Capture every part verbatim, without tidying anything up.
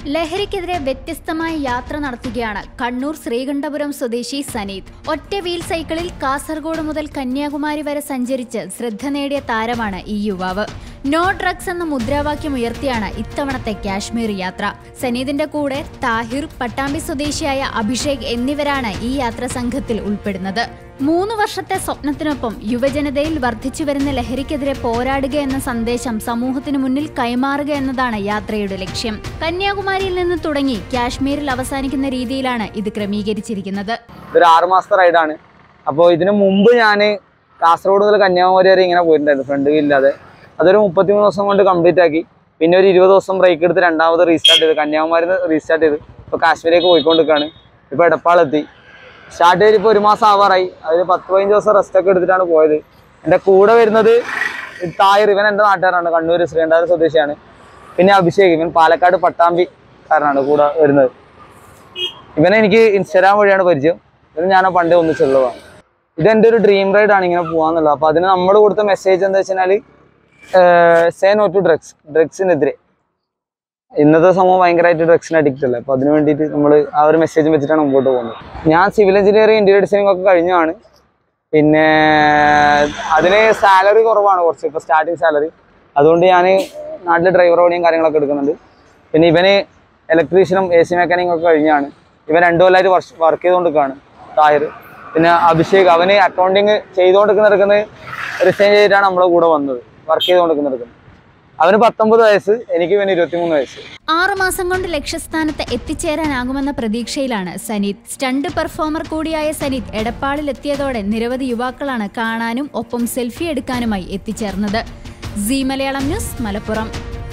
ലഹരിക്കെതിരെ വ്യത്യസ്തമായ യാത്ര നടത്തുകയാണ് കണ്ണൂർ ശ്രീകണ്ഠപുരം സ്വദേശി സനീത്. ഒറ്റ വീൽ സൈക്കിളിൽ കാസർഗോഡ് മുതൽ കന്യാകുമാരി വരെ സഞ്ചരിച്ച് ശ്രദ്ധ നേടിയ താരമാണ് ഈ യുവാവ്. നോ ഡ്രഗ്സ് എന്ന മുദ്രാവാക്യം ഉയർത്തിയാണ് ഇത്തവണത്തെ കാശ്മീർ യാത്ര. സനീതിന്റെ കൂടെ താഹിർ, പട്ടാമ്പി സ്വദേശിയായ അഭിഷേക് എന്നിവരാണ് ഈ യാത്രാ സംഘത്തിൽ ഉൾപ്പെടുന്നത്. മൂന്ന് വർഷത്തെ സ്വപ്നത്തിനൊപ്പം യുവജനതയിൽ വർദ്ധിച്ചുവരുന്ന ലഹരിക്കെതിരെ പോരാടുക എന്ന സന്ദേശം സമൂഹത്തിനു മുന്നിൽ കൈമാറുക എന്നതാണ് യാത്രയുടെ ലക്ഷ്യം. കന്യാകുമാരിയിൽ നിന്ന് തുടങ്ങി കാശ്മീരിൽ അവസാനിക്കുന്ന രീതിയിലാണ് ഇത് ക്രമീകരിച്ചിരിക്കുന്നത്. ഇതൊരു ആറു മാസത്തെ റൈഡാണ്. അപ്പോൾ ഇതിനു മുമ്പ് ഞാൻ കാസർഗോഡ് മുതൽ കന്യാകുമാരി വരെ ഇങ്ങനെ പോയിട്ടുണ്ടായിരുന്നു, ഫ്രണ്ട് വീലില്ലാതെ. അതൊരു മുപ്പത്തിമൂന്ന് ദിവസം കൊണ്ട് കംപ്ലീറ്റ് ആക്കി. പിന്നെ ഒരു ഇരുപത് ദിവസം ബ്രേക്ക് എടുത്ത് രണ്ടാമത് റീസ്റ്റാർട്ട് ചെയ്ത് കന്യാകുമാരി റീസ്റ്റാർട്ട് ചെയ്ത് ഇപ്പോൾ കാശ്മീരിലേക്ക് പോയിക്കൊണ്ടിരിക്കുകയാണ്. ഇപ്പോൾ എടപ്പാളെത്തി. സ്റ്റാർട്ട് ചെയ്ത് ഇപ്പോൾ ഒരു മാസം ആവാറായി. അതിൽ പത്ത് പതിനഞ്ച് ദിവസം റെസ്റ്റൊക്കെ എടുത്തിട്ടാണ് പോയത്. എൻ്റെ കൂടെ വരുന്നത് താഹിർ, ഇവൻ എൻ്റെ നാട്ടുകാരാണ്, കണ്ണൂർ ശ്രീകണ്ഠപുരം സ്വദേശിയാണ്. പിന്നെ അഭിഷേക്, ഇവൻ പാലക്കാട് പട്ടാമ്പിക്കാരനാണ് കൂടെ വരുന്നത്. ഇവനെ എനിക്ക് ഇൻസ്റ്റാഗ്രാം വഴിയാണ് പരിചയം. ഇവന് ഞാൻ പണ്ടേ ഒന്നിച്ചുള്ളതാണ്. ഇതെൻ്റെ ഒരു ഡ്രീം റൈഡാണ് ഇങ്ങനെ പോകാന്നുള്ളത്. അപ്പോൾ അതിന് നമ്മൾ കൊടുത്ത മെസ്സേജ് എന്താ വെച്ചാൽ സേ നോ ടു ഡ്രഗ്സ്, ഡ്രഗ്സിനെതിരെ. ഇന്നത്തെ സമൂഹം ഭയങ്കരമായിട്ട് ഡ്രഗ്സിന് അഡിക്റ്റ് അല്ലേ. അപ്പോൾ അതിന് വേണ്ടിയിട്ട് നമ്മൾ ആ ഒരു മെസ്സേജ് വെച്ചിട്ടാണ് മുമ്പോട്ട് പോകുന്നത്. ഞാൻ സിവിൽ എഞ്ചിനീയറിംഗ്, ഇന്റീരിയർ ഡിസൈനിങ് ഒക്കെ കഴിഞ്ഞാണ്. പിന്നെ അതിന് സാലറി കുറവാണ് കുറച്ച്, ഇപ്പോൾ സ്റ്റാർട്ടിങ് സാലറി. അതുകൊണ്ട് ഞാൻ നാട്ടിൽ ഡ്രൈവർ പണിയും കാര്യങ്ങളൊക്കെ എടുക്കുന്നുണ്ട്. പിന്നെ ഇവന് ഇലക്ട്രീഷ്യനും എ സി മെക്കാനിക്കും ഒക്കെ കഴിഞ്ഞാണ്. ഇവൻ രണ്ടു കൊല്ലമായിട്ട് വർക്ക് ചെയ്തുകൊണ്ടിരിക്കുകയാണ് താഹിർ. പിന്നെ അഭിഷേക്, അവന് അക്കൗണ്ടിങ് ചെയ്തുകൊണ്ടിരിക്കുന്ന റിസൈൻ ചെയ്തിട്ടാണ് നമ്മുടെ കൂടെ വന്നത്, വർക്ക് ചെയ്തുകൊണ്ടിരിക്കുന്നത്. അവന് പത്തൊമ്പത് വയസ്സ്, എനിക്ക് പിന്നെ ഇരുപത്തിമൂന്ന് വയസ്സ്. ആറു മാസം കൊണ്ട് ലക്ഷ്യസ്ഥാനത്ത് എത്തിച്ചേരാനാകുമെന്ന പ്രതീക്ഷയിലാണ് സനീത്. സ്റ്റണ്ട് പെർഫോമർ കൂടിയായ സനീത് എടപ്പാളിൽ എത്തിയതോടെ നിരവധി യുവാക്കളാണ് കാണാനും ഒപ്പം സെൽഫി എടുക്കാനുമായി എത്തിച്ചേർന്നത്. Zee Malayalam news, Malappuram.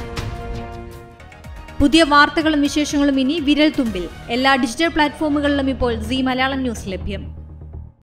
പുതിയ വാർത്തകളും വിശേഷങ്ങളും ഇനി വിരൽ തുമ്പിൽ. എല്ലാ ഡിജിറ്റൽ പ്ലാറ്റ്ഫോമുകളിലും ഇപ്പോൾ സീ മലയാളം ന്യൂസ് ലഭ്യം.